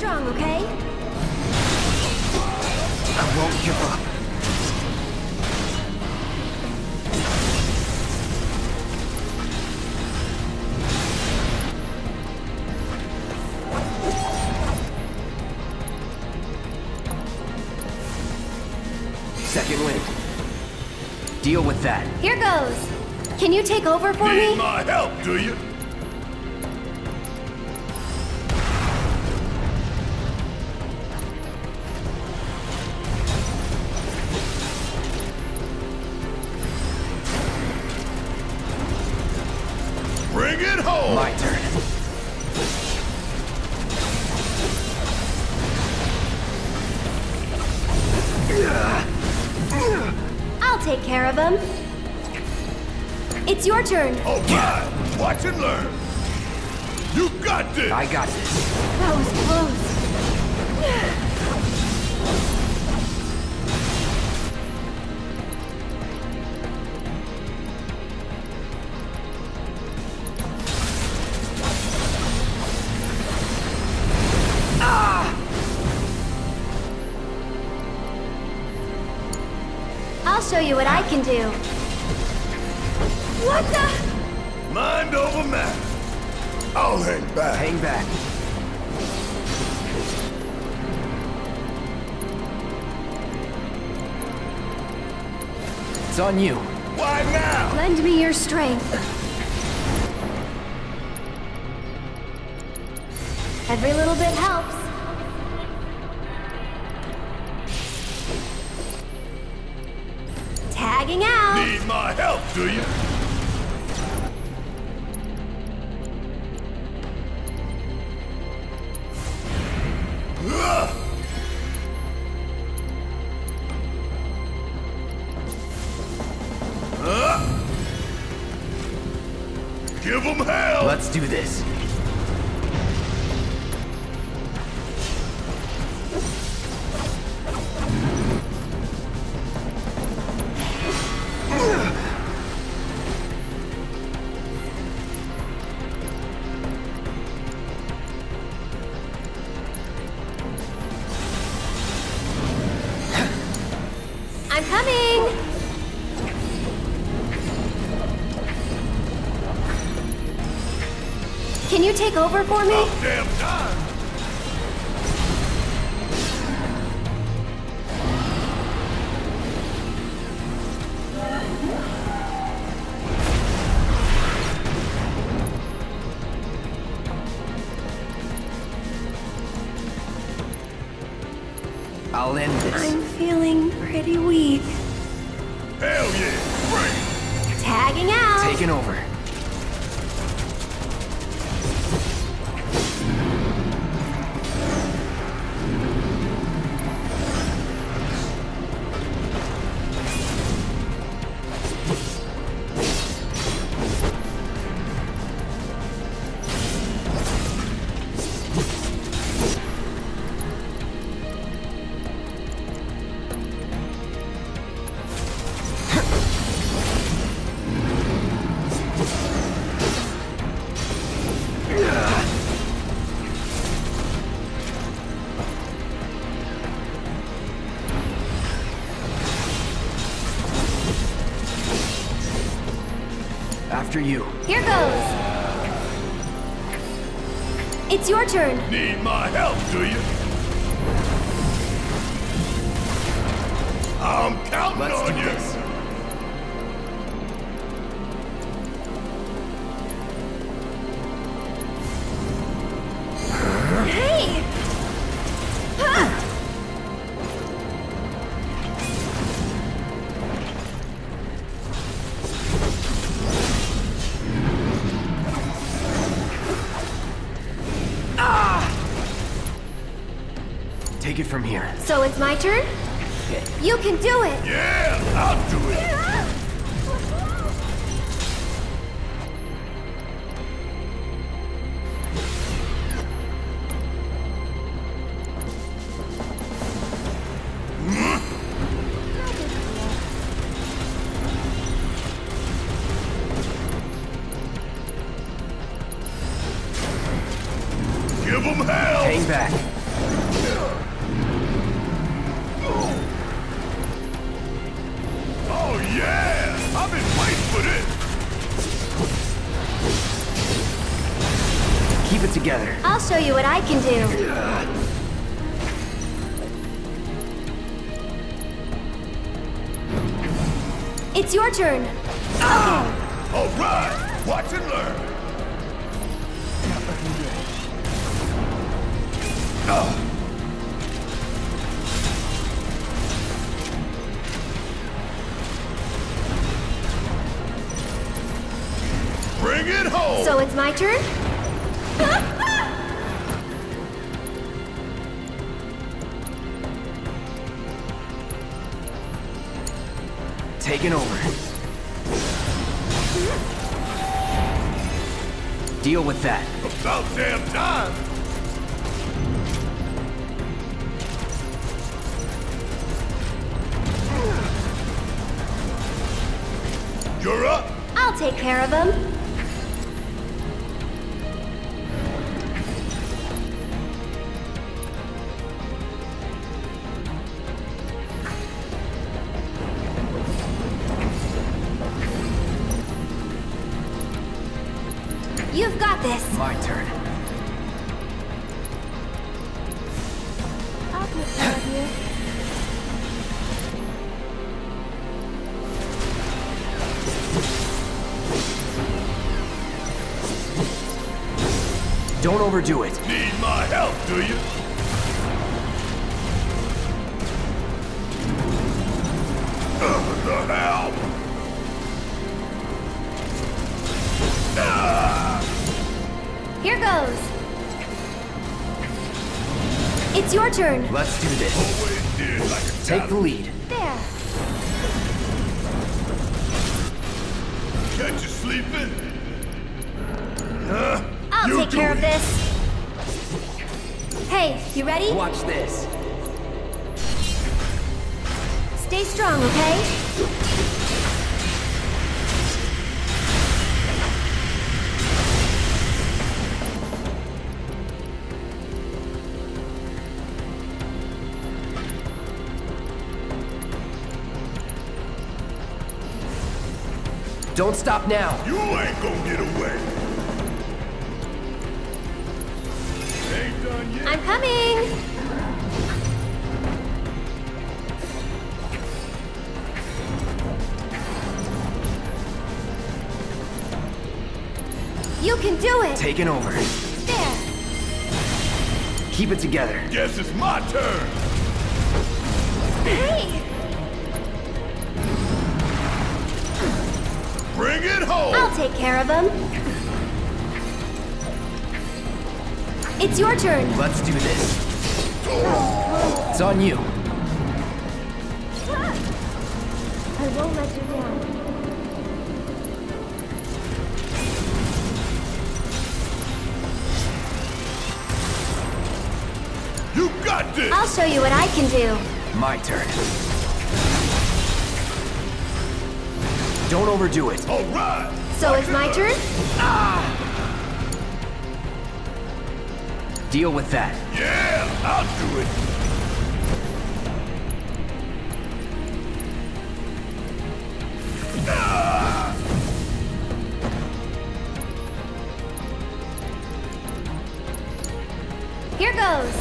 strong, okay? I won't give up. Second wind. Deal with that. Here goes. Can you take over for me? Need my help, do you? Bring it home! My turn. I'll take care of him. It's your turn. All right, watch and learn. You got this! I got this. That was close. I'll show you what I can do. What the? Mind over matter. I'll hang back. Hang back. It's on you. Why now? Lend me your strength. Every little bit helps. Tagging out. Need my help, do you? Give them hell! Let's do this. I'm coming! Can you take over for me? About damn time! I'll end this. I'm feeling pretty weak. Hell yeah! Bring it! Tagging out. Taking over. After you. Here goes. It's your turn. Need my help, do you? I'm counting Let's on do you! this. Hey! Huh. Take it from here. So it's my turn? You can do it! Yeah, I'll do it! Give them hell! Hang back. Keep it together. I'll show you what I can do. It's your turn. Okay. All right, watch and learn. Bring it home. So it's my turn? Taking over. Deal with that. About damn time. You're up. I'll take care of him. You've got this. My turn. I'll take care of you. Don't overdo it. Need my help, do you? The help. Here goes. It's your turn. Let's do this. Always did like a Take the lead. There. Catch you sleeping? I'll You take do care it. of this. Hey, you ready? Watch this. Stay strong, okay? Don't stop now. You ain't gonna get away. Ain't done yet. I'm coming. You can do it. Taking over. There. Keep it together. Guess it's my turn. Hey. Bring it home. I'll take care of him. It's your turn. Let's do this. It's on you. I won't let you down. You got this. I'll show you what I can do. My turn. Don't overdo it. All right. So it's my turn? Deal with that. Yeah, I'll do it. Here goes.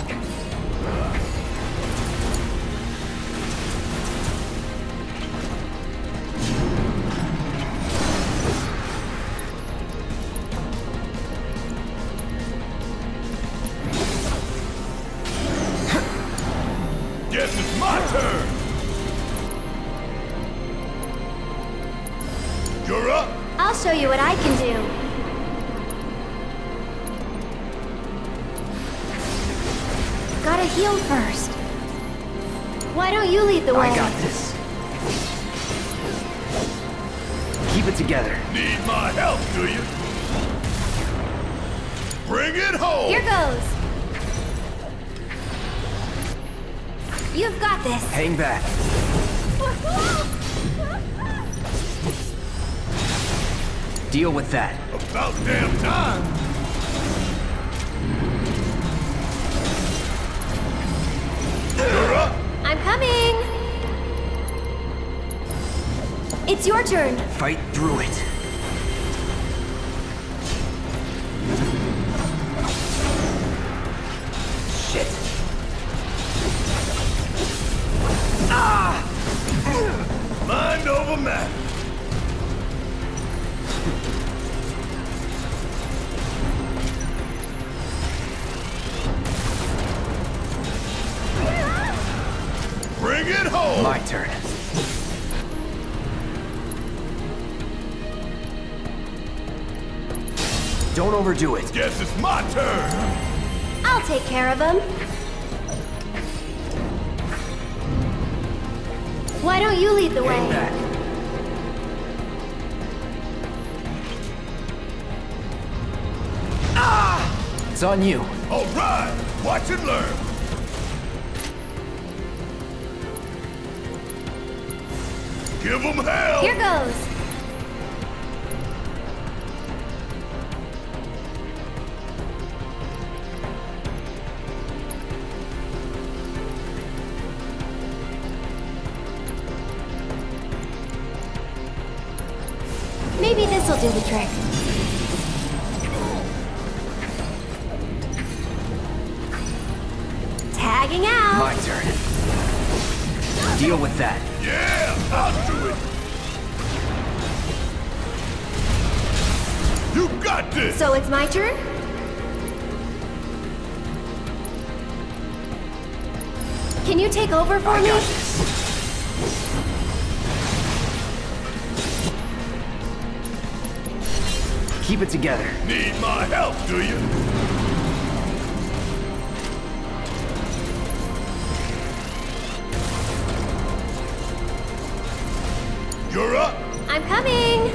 Guess it's my turn. You're up. I'll show you what I can do. Gotta heal first. Why don't you lead the way? I got this. Keep it together. Need my help, do you? Bring it home. Here goes. You've got this. Hang back. Deal with that. About damn time. You're up. I'm coming. It's your turn. Fight through it. Don't overdo it. Guess it's my turn. I'll take care of him. Why don't you lead the way? Hang back. It's on you. All right, watch and learn. Give them hell. Here goes. Maybe this'll do the trick. Tagging out. My turn. Deal with that. Yeah, I'll do it. You got this. So it's my turn? Can you take over for I me? got this. Keep it together. Need my help, do you? You're up. I'm coming.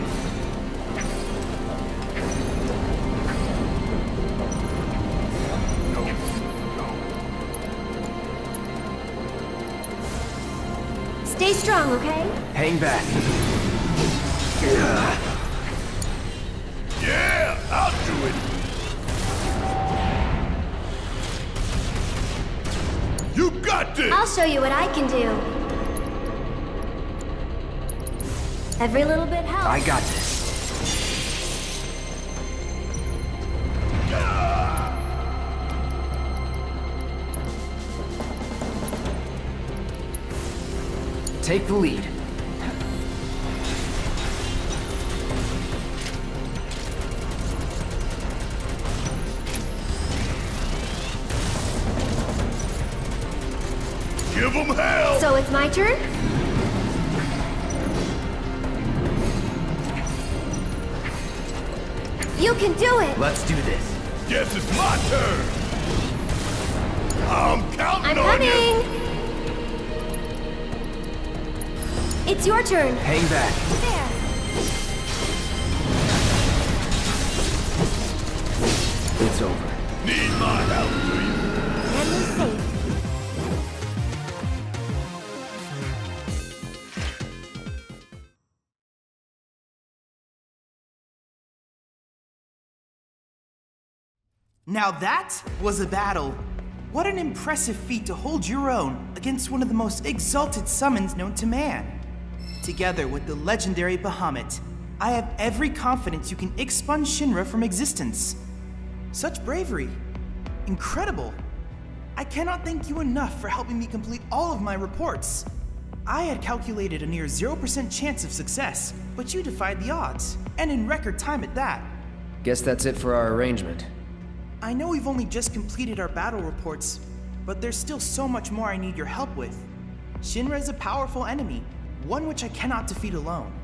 Stay strong, okay? Hang back. Yeah, I'll do it. You got this. I'll show you what I can do. Every little bit helps. I got this. Take the lead. Give them hell. So it's my turn? You can do it! Let's do this. Guess it's my turn. I'm counting I'm on you. coming! It's your turn. Hang back. There. It's over. Need my help, do you? And we're safe. Now that was a battle. What an impressive feat to hold your own against one of the most exalted summons known to man. Together with the legendary Bahamut, I have every confidence you can expunge Shinra from existence. Such bravery. Incredible. I cannot thank you enough for helping me complete all of my reports. I had calculated a near 0% chance of success, but you defied the odds, and in record time at that. Guess that's it for our arrangement. I know we've only just completed our battle reports, but there's still so much more I need your help with. Shinra is a powerful enemy, one which I cannot defeat alone.